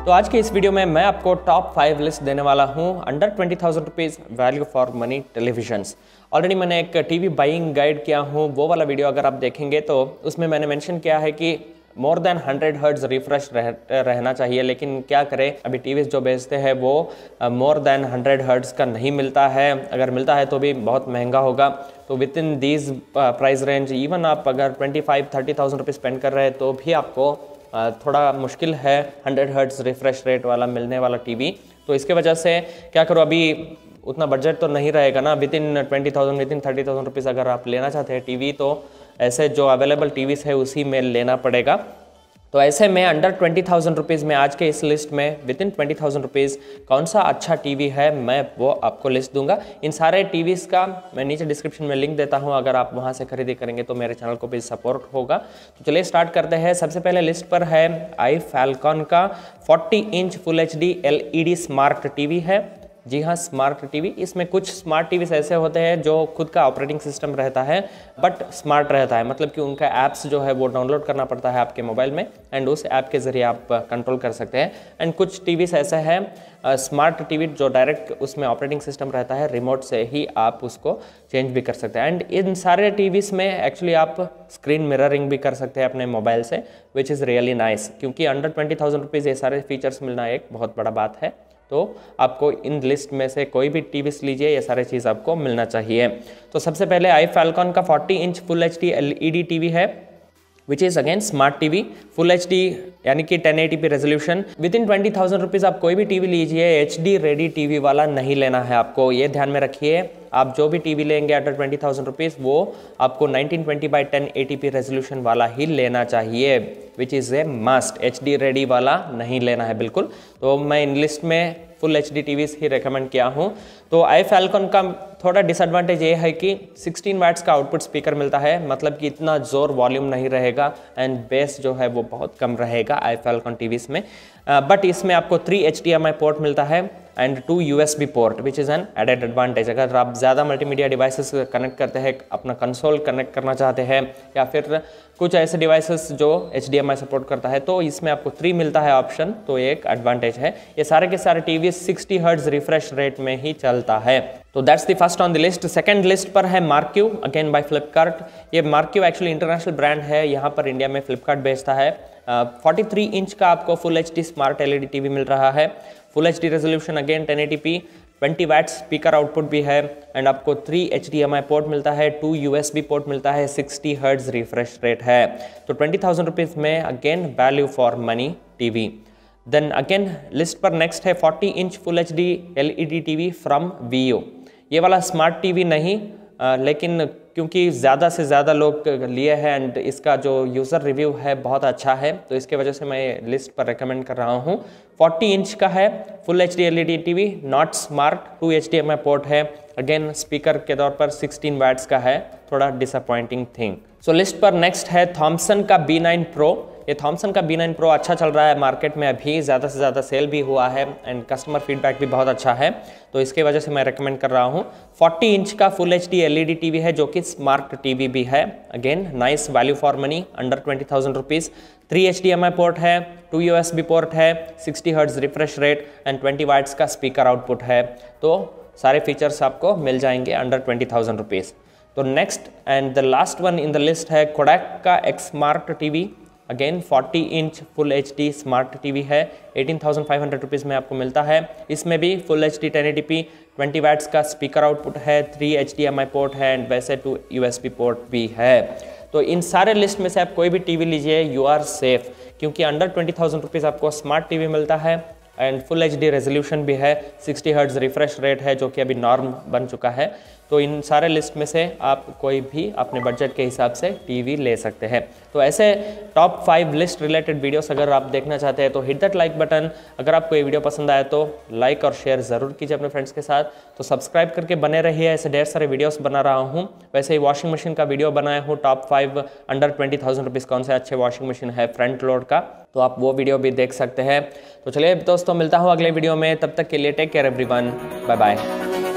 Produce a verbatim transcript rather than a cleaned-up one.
तो आज के इस वीडियो में मैं आपको टॉप फाइव लिस्ट देने वाला हूं under twenty thousand rupees value for money televisions. Already मैंने एक टीवी बाइंग गाइड किया हूं, वो वाला वीडियो अगर आप देखेंगे तो उसमें मैंने मेंशन किया है कि more than hundred hertz refresh रह, रहना चाहिए। लेकिन क्या करें, अभी टीवीज जो बेचते हैं वो मोर देन हंड्रेड हर्ट्ज का नहीं मिलता है, अगर मिलता है तो भी बहुत महंगा होगा। तो within these price range even आप अगर twenty five thirty thousand rupees spend कर रहे हैं तो भी आपको थोड़ा मुश्किल है हंड्रेड हर्ट्ज रिफ्रेश रेट वाला मिलने वाला टीवी। तो इसके वजह से क्या करो, अभी उतना बजट तो नहीं रहेगा ना, within twenty thousand within thirty thousand rupees अगर आप लेना चाहते हैं टीवी तो ऐसे जो अवेलेबल टीवीज़ है उसी में लेना पड़ेगा। तो ऐसे में अंडर ट्वेंटी थाउजेंड रुपीज़ में आज के इस लिस्ट में within twenty thousand rupees कौन सा अच्छा टीवी है मैं वो आपको लिस्ट दूंगा। इन सारे टीवीज़ का मैं नीचे डिस्क्रिप्शन में लिंक देता हूं, अगर आप वहां से खरीदी करेंगे तो मेरे चैनल को भी सपोर्ट होगा। तो चलिए स्टार्ट करते हैं। सबसे पहले लिस्ट पर है आई फैल्कॉन का forty inch full H D L E D smart TV है। जी हाँ, स्मार्ट टीवी। इसमें कुछ स्मार्ट टीवी ऐसे होते हैं जो खुद का ऑपरेटिंग सिस्टम रहता है बट स्मार्ट रहता है, मतलब कि उनका ऐप्स जो है वो डाउनलोड करना पड़ता है आपके मोबाइल में एंड उस ऐप के ज़रिए आप कंट्रोल कर सकते हैं। एंड कुछ टीवीज़ ऐसे हैं स्मार्ट टीवी जो डायरेक्ट उसमें ऑपरेटिंग सिस्टम रहता है, रिमोट से ही आप उसको चेंज भी कर सकते हैं। एंड इन सारे टीवीज़ में एक्चुअली आप स्क्रीन मिररिंग भी कर सकते हैं अपने मोबाइल से, विच इज़ रियली नाइस, क्योंकि अंडर ट्वेंटी थाउजेंड रुपीज़ ये सारे फीचर्स मिलना एक बहुत बड़ा बात है। तो आपको इन लिस्ट में से कोई भी टीवीस लीजिए, ये सारे चीज़ आपको मिलना चाहिए। तो सबसे पहले आई फैल्कॉन का forty inch full H D L E D TV है, which is again smart TV, full H D यानी कि ten eighty P resolution. Within twenty thousand rupees आप कोई भी टीवी लीजिए, एच डी रेडी टीवी वाला नहीं लेना है आपको, ये ध्यान में रखिए। आप जो भी टीवी लेंगे अंडर ट्वेंटी थाउजेंड रुपीज़ वो आपको nineteen twenty by ten eighty P resolution वाला ही लेना चाहिए, which is a must. H D ready वाला नहीं लेना है बिल्कुल। तो मैं इन लिस्ट में फुल एच डी टीवीज़ ही रेकमेंड किया हूँ। तो आई फैल्कॉन का थोड़ा डिसएडवांटेज ये है कि सिक्सटीन वाट्स का आउटपुट स्पीकर मिलता है, मतलब कि इतना ज़ोर वॉल्यूम नहीं रहेगा एंड बेस जो है वो बहुत कम रहेगा आई फैल्कॉन टीवीज़ में। बट uh, इसमें आपको three H D M I port मिलता है and two U S B port, which is an added advantage. अगर आप ज़्यादा मल्टीमीडिया डिवाइसेस कनेक्ट करते हैं, अपना कंसोल कनेक्ट करना चाहते हैं या फिर कुछ ऐसे डिवाइसेस जो H D M I support करता है, तो इसमें आपको थ्री मिलता है ऑप्शन, तो एक एडवांटेज है। ये सारे के सारे TV sixty hertz refresh rate में ही चलता है। तो that's the first on the list. Second list पर है मार्क्यू, अगेन बाय फ्लिपकार्ट। ये मार्क्यू एक्चुअली इंटरनेशनल ब्रांड है, यहाँ पर इंडिया में फ्लिपकार्ट बेचता है। फोर्टी थ्री इंच का आपको full H D smart L E D TV मिल रहा है, full H D resolution, again ten eighty P, twenty watts speaker output भी है एंड आपको three H D M I port मिलता है, two U S B port मिलता है, सिक्सटी हर्ट्ज रिफ्रेश रेट है। तो ट्वेंटी थाउजेंड रुपीज़ में again value for money TV. Then again list पर नेक्स्ट है forty inch full H D L E D TV from Vu. ये वाला smart TV नहीं, आ, लेकिन क्योंकि ज़्यादा से ज़्यादा लोग लिए हैं एंड इसका जो यूज़र रिव्यू है बहुत अच्छा है, तो इसके वजह से मैं लिस्ट पर रेकमेंड कर रहा हूँ। फोर्टी इंच का है, full H D L E D TV, not smart, two H D M I port है, अगेन स्पीकर के तौर पर सिक्सटीन वैट्स का है, थोड़ा डिसअपॉइंटिंग थिंग। सो लिस्ट पर नेक्स्ट है थॉमसन का बी नाइन प्रो। ये थॉमसन का बी नाइन प्रो अच्छा चल रहा है मार्केट में, अभी ज़्यादा से ज़्यादा सेल भी हुआ है एंड कस्टमर फीडबैक भी बहुत अच्छा है, तो इसके वजह से मैं रेकमेंड कर रहा हूँ। फोर्टी इंच का full H D L E D TV है जो कि स्मार्ट टीवी भी है, again nice value for money under twenty thousand rupees. Three H D M I port है, two U S B port है, sixty hertz refresh rate and twenty watts का speaker output है, तो सारे features आपको मिल जाएंगे अंडर ट्वेंटी थाउजेंड रुपीज़। तो next and the last one in the list है कोडैक का X smart TV, again forty inch full H D smart TV है, eighteen thousand five hundred rupees में आपको मिलता है। इसमें भी full H D ten eighty P, twenty watts का स्पीकर आउटपुट है, three H D M I port है एंड वैसे two U S B port भी है। तो इन सारे लिस्ट में से आप कोई भी टीवी लीजिए, यू आर सेफ, क्योंकि अंडर ट्वेंटी थाउजेंड रुपीज़ आपको स्मार्ट टीवी मिलता है and full H D resolution भी है, सिक्सटी हर्ट्ज रिफ्रेश रेट है जो कि अभी नॉर्म बन चुका है। तो इन सारे लिस्ट में से आप कोई भी अपने बजट के हिसाब से टीवी ले सकते हैं। तो ऐसे top five list related videos अगर आप देखना चाहते हैं तो हिट दैट लाइक बटन। अगर आपको ये वीडियो पसंद आए तो लाइक और शेयर ज़रूर कीजिए अपने फ्रेंड्स के साथ। तो सब्सक्राइब करके बने रहिए, ऐसे ढेर सारे वीडियोस बना रहा हूँ। वैसे ही वॉशिंग मशीन का वीडियो बनाया हूँ, top five under twenty thousand rupees कौन से अच्छे वॉशिंग मशीन है फ्रंट लोड का, तो आप वो वीडियो भी देख सकते हैं। तो चलिए दोस्तों, मिलता हूँ अगले वीडियो में, तब तक के लिए take care everyone, bye bye.